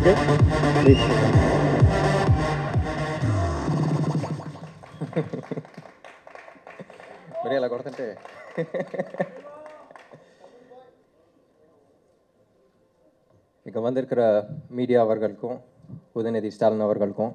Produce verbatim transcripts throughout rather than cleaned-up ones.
இருக்கு. ப்ளீஸ். பெரியல கொடுத்துட்டு இங்கே வந்திருக்கிற மீடியா அவர்களுக்கும் உதயநிதி ஸ்டாலின் அவர்களுக்கும்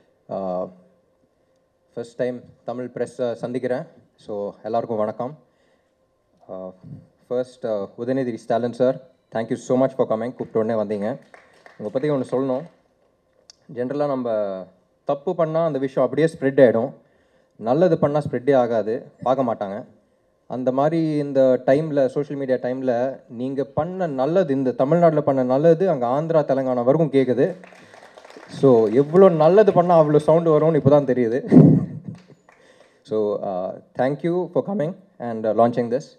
ஃபர்ஸ்ட் டைம் தமிழ் ப்ரெஸ்ஸை சந்திக்கிறேன். ஸோ எல்லாருக்கும் வணக்கம். First Udhayanidhi Stalin sir, thank you so much for coming. கூப்பிட்ட உடனே வந்தீங்க. உங்களை பற்றி ஒன்று சொல்லணும். ஜென்ரலாக நம்ம தப்பு பண்ணால் அந்த விஷயம் அப்படியே ஸ்ப்ரெட் ஆகிடும், நல்லது பண்ணால் ஸ்ப்ரெட்டே ஆகாது, பார்க்க மாட்டாங்க. அந்த மாதிரி இந்த டைமில், சோஷியல் மீடியா டைமில் நீங்கள் பண்ண நல்லது, இந்த தமிழ்நாட்டில் பண்ண நல்லது அங்கே ஆந்திரா தெலுங்கானா வரைக்கும் கேட்குது. ஸோ எவ்வளோ நல்லது பண்ணால் அவ்வளோ சவுண்டு வரும்னு இப்போ தான் தெரியுது. So thank you for coming and launching this.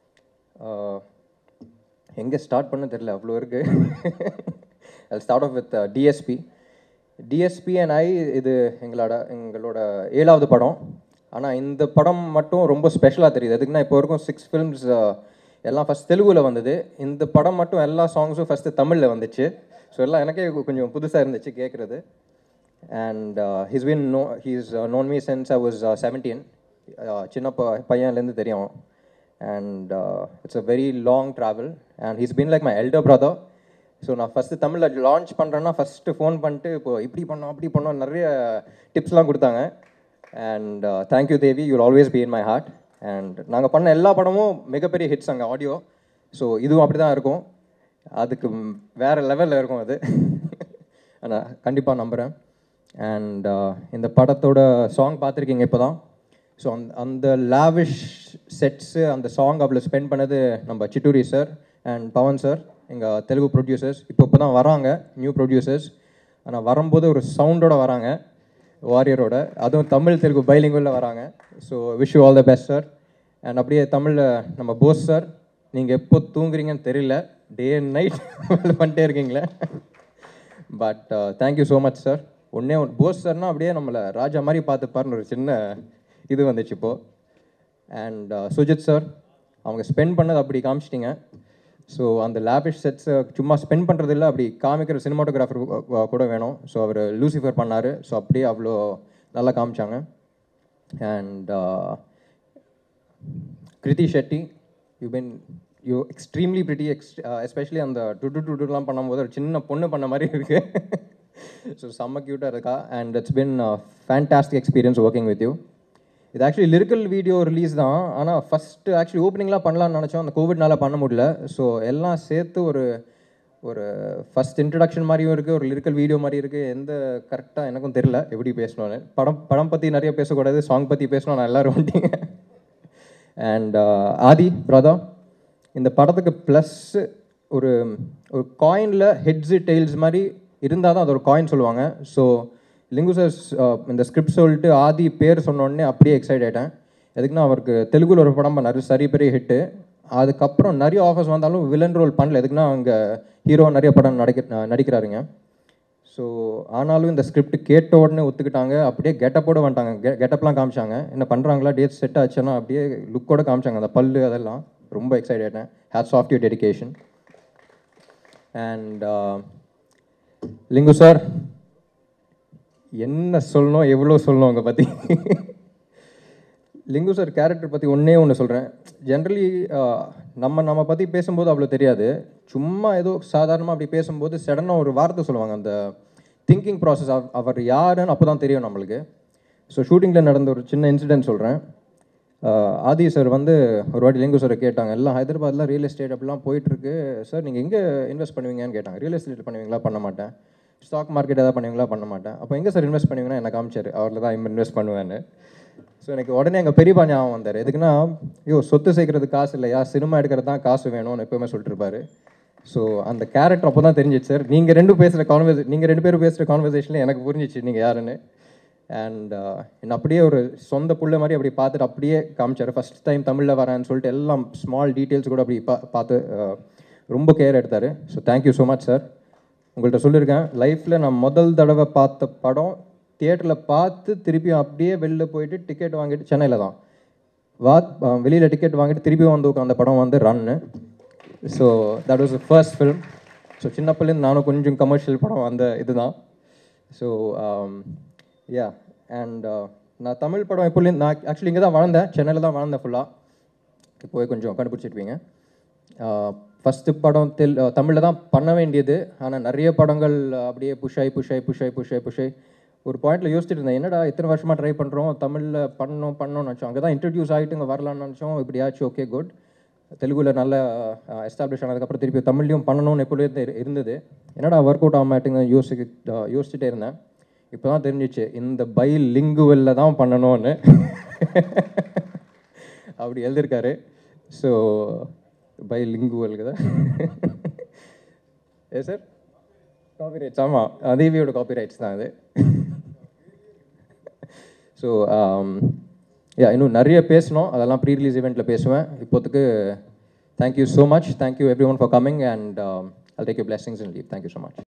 எங்கே ஸ்டார்ட் பண்ண தெரியல, அவ்வளோ இருக்குது. I'll start off with uh, D S P. D S P and I இது எங்களோட எங்களோட ஏழாவது படம். ஆனால் இந்த படம் மட்டும் ரொம்ப ஸ்பெஷலாக தெரியுது. எதுக்குன்னா இப்போ வரைக்கும் சிக்ஸ் ஃபிலிம்ஸ் எல்லாம் ஃபஸ்ட் தெலுங்கில் வந்தது. இந்த படம் மட்டும் எல்லா சாங்ஸும் ஃபஸ்ட்டு தமிழில் வந்துச்சு. ஸோ எல்லாம் எனக்கே கொஞ்சம் புதுசாக இருந்துச்சு கேட்குறது. And he's been no he's known me since I was seventeen. சின்ன ப பையன்லேருந்து தெரியும். And it's a very long travel and he's been like my elder brother. So நான் ஃபஸ்ட்டு தமிழில் லான்ச் பண்ணுறேன்னா ஃபஸ்ட்டு ஃபோன் பண்ணிட்டு இப்போது இப்படி பண்ணோம் அப்படி பண்ணோம் நிறைய டிப்ஸ்லாம் கொடுத்தாங்க. And thank you Devi, you will always be in my heart. And நாங்கள் பண்ண எல்லா படமும் மிகப்பெரிய ஹிட்ஸ் அங்கே ஆடியோ. ஸோ இதுவும் அப்படி தான் இருக்கும், அதுக்கு வேறு லெவலில் இருக்கும் அது. நான் கண்டிப்பாக நம்புகிறேன். அண்ட் இந்த படத்தோட சாங் பார்த்துருக்கீங்க இப்போ தான். ஸோ அந்த அந்த லாவிஷ் செட்ஸு, அந்த சாங் அவ்வளோ ஸ்பெண்ட் பண்ணது நம்ம Chitturi sir and Pavan sir, எங்கள் தெலுங்கு ப்ரொடியூசர்ஸ். இப்போ இப்போ தான் வராங்க நியூ ப்ரொடியூசர்ஸ். ஆனால் வரும்போது ஒரு சவுண்டோடு வராங்க, வாரியரோட. அதுவும் தமிழ் தெலுங்கு பைலிங்குள்ள வராங்க. So wish you all the best sir. And அப்படியே தமிழில் நம்ம போஸ் சார், நீங்கள் எப்போ தூங்குறீங்கன்னு தெரியல, டே அண்ட் நைட் பண்ணிட்டே இருக்கீங்களே. But thank you so much sir. ஒன்றே ஒன்று, போஸ் சார்னால் அப்படியே நம்மளை ராஜா மாதிரி பார்த்துப்பாருன்னு ஒரு சின்ன இது வந்துச்சு இப்போது. அண்ட் சுஜித் சார், அவங்க ஸ்பெண்ட் பண்ணது அப்படி காமிச்சிட்டிங்க. ஸோ அந்த லேபிஷ் செட்ஸை சும்மா ஸ்பெண்ட் பண்ணுறது இல்லை, அப்படி காமிக்கிற சினிமாட்டோகிராஃபர் கூட வேணும். ஸோ அவர் லூசிஃபர் பண்ணார். ஸோ அப்படியே அவ்வளோ நல்லா காமிச்சாங்க. And Krithi Shetty, you been you extremely pretty, ex especially அந்த டுட்டு டுட்டுலாம் பண்ணும்போது ஒரு சின்ன பொண்ணு பண்ண மாதிரி இருக்குது. ஸோ செம்ம க்யூட்டாக இருக்கா. And it's been fantastic experience working with you. இது ஆக்சுவலி லிரிக்கல் வீடியோ ரிலீஸ் தான். ஆனால் ஃபஸ்ட்டு ஆக்சுவலி ஓப்பனிங்லாம் பண்ணலான்னு நினச்சோம், அந்த கோவிட்னால பண்ண முடியல. ஸோ எல்லாம் சேர்த்து ஒரு ஒரு ஃபஸ்ட் இன்ட்ரடக்ஷன் மாதிரியும் இருக்குது, ஒரு லிரிக்கல் வீடியோ மாதிரி இருக்குது. எந்த கரெக்டாக எனக்கும் தெரில எப்படி பேசணும்னு. படம் படம் பற்றி நிறைய பேசக்கூடாது, சாங் பற்றி பேசணும், நான் எல்லோரும் வந்துட்டீங்க. அண்ட் ஆதி பிரதா, இந்த படத்துக்கு ப்ளஸ் ஒரு ஒரு காயினில் ஹெட்ஸு டெய்ல்ஸ் மாதிரி இருந்தால் தான் அது ஒரு காயின் சொல்லுவாங்க. ஸோ லிங்கு சார் இந்த ஸ்கிரிப்ட் சொல்லிட்டு ஆதி பேர் சொன்னோடனே அப்படியே எக்ஸைட் ஆகிட்டேன். எதுக்குன்னா அவருக்கு தெலுங்குல ஒரு படம் பண்ணார், சரி பெரிய ஹிட்டு. அதுக்கப்புறம் நிறைய ஆஃபர்ஸ் வந்தாலும் வில்லன் ரோல் பண்ணல. எதுக்குன்னா அங்கே ஹீரோ நிறைய படம் நடிக்க நடிக்கிறாருங்க. ஸோ ஆனாலும் இந்த ஸ்கிரிப்ட் கேட்ட உடனே ஒத்துக்கிட்டாங்க. அப்படியே கெட்டப்போடு வந்துட்டாங்க. கெ கெட்டப்லாம் காமிச்சாங்க, என்ன பண்ணுறாங்களா, டேட் செட் ஆச்சுன்னா அப்படியே லுக்கோடு காமிச்சாங்க, அந்த பல்லு அதெல்லாம். ரொம்ப எக்ஸைட் ஆகிட்டேன். Hats off to your dedication. And Lingu sir, என்ன சொல்லணும் எவ்வளோ சொல்லணும் உங்களை பற்றி. லிங்கு சார் கேரக்டர் பற்றி ஒன்றே ஒன்று சொல்கிறேன். ஜென்ரலி நம்ம நம்ம பற்றி பேசும்போது அவ்வளோ தெரியாது. சும்மா ஏதோ சாதாரணமாக அப்படி பேசும்போது சடனாக ஒரு வார்த்தை சொல்லுவாங்க. அந்த திங்கிங் ப்ராசஸ் அவர் யாருன்னு அப்போ தான் தெரியும் நம்மளுக்கு. ஸோ ஷூட்டிங்கில் நடந்த ஒரு சின்ன இன்சிடென்ட் சொல்கிறேன். ஆதி சார் வந்து ஒரு வாட்டி லிங்கு சாரை கேட்டாங்க, எல்லாம் ஹைதராபாத்தில் ரியல் எஸ்டேட் அப்படிலாம் போயிட்டுருக்கு சார், நீங்கள் எங்கே இன்வெஸ்ட் பண்ணுவீங்கன்னு கேட்டாங்க. ரியல் எஸ்டேட் பண்ணுவீங்களா? பண்ண மாட்டேன். ஸ்டாக் மார்க்கெட் எதாவது பண்ணுவீங்களா? பண்ண மாட்டேன். அப்போ எங்கே சார் இன்வெஸ்ட் பண்ணுவீங்கன்னா எனக்கு காமிச்சார், அவரில் தான் இன்வெஸ்ட் பண்ணுவேன்னு. ஸோ எனக்கு உடனே எங்கள் பெரியப்பா ஞாபகம் வந்தார். எதுக்குன்னா, ஐயோ சொத்து சேர்க்கறது காசு இல்லையா, சினிமா எடுக்கிறது தான் காசு வேணும்னு எப்போவுமே சொல்லிட்டு இருப்பாரு. ஸோ அந்த கேரக்டர் அப்போ தான் தெரிஞ்சிச்சு சார். நீங்கள் ரெண்டு பேசுகிற கான்வர்சே நீங்கள் ரெண்டு பேரும் பேசுகிற கான்வர்சேஷனில் எனக்கு புரிஞ்சிச்சு நீங்கள் யாருன்னு. அண்ட் என்ன அப்படியே ஒரு சொந்த புள்ள மாதிரி அப்படி பார்த்துட்டு அப்படியே காமிச்சார். ஃபஸ்ட் டைம் தமிழில் வரேன்னு சொல்லிட்டு எல்லாம் ஸ்மால் டீட்டெயில்ஸ் கூட அப்படி பா பார்த்து ரொம்ப கேர் எடுத்தார். So thank you so much sir. உங்கள்கிட்ட சொல்லியிருக்கேன், லைஃப்பில் நான் முதல் தடவை பார்த்த படம் தியேட்டரில் பார்த்து திருப்பியும் அப்படியே வெளில போயிட்டு டிக்கெட் வாங்கிட்டு, சென்னையில் தான் வா வெளியில் டிக்கெட் வாங்கிட்டு திருப்பி வந்து அந்த படம் வந்து run. So that was the first film. So சின்னப்பிலேருந்து நானும் கொஞ்சம் கமர்ஷியல் படம் அந்த இதுதான். ஸோ யா அண்ட் நான் தமிழ் படம் எப்போலேருந்து நான் ஆக்சுவலி இங்கே தான் வளர்ந்தேன், சென்னையில் தான் வளர்ந்தேன் ஃபுல்லாக. இப்போவே கொஞ்சம் கண்டுபிடிச்சிருப்பீங்க. ஃபஸ்ட்டு படம் தெல் தமிழில் தான் பண்ண வேண்டியது. ஆனால் நிறைய படங்கள் அப்படியே புஷாய் புஷாய் புஷாய் புஷாய் புஷாய் ஒரு பாயிண்டில் யோசிச்சுட்டு இருந்தேன், என்னடா இத்தனை வருஷமாக ட்ரை பண்ணுறோம், தமிழில் பண்ணணும் பண்ணணும்னு நினச்சோம். அங்கே தான் இன்ட்ரடியூஸ் ஆகிட்டு இங்கே வரலான்னு நினச்சோம். இப்படி ஆச்சு, ஓகே குட். தெலுங்குல நல்லா எஸ்டாப்ளிஷ் ஆனதுக்கப்புறம் திருப்பி தமிழ்லையும் பண்ணணும்னு எப்பொழுது இருந்தது. என்னடா ஒர்க் அவுட் ஆக மாட்டேங்க யோசிச்சு யோசிச்சுட்டே இருந்தேன். இப்போ தான் தெரிஞ்சிச்சு இந்த பை லிங்குவலில் தான் பண்ணணும்னு. அப்படி எழுதியிருக்காரு. ஸோ பை லிங்குவலுக்கு தான். ஏ சார் காப்பிரைட்ஸ், ஆமாம் தேவியோட காப்பிரைட்ஸ் தான் அது. ஸோ யா இன்னும் நிறைய பேசணும், அதெல்லாம் ப்ரீ ரிலீஸ் இவெண்ட்டில் பேசுவேன். இப்போத்துக்கு thank you so much, thank you everyone for coming and I'll take you blessings and leave. Thank you so much.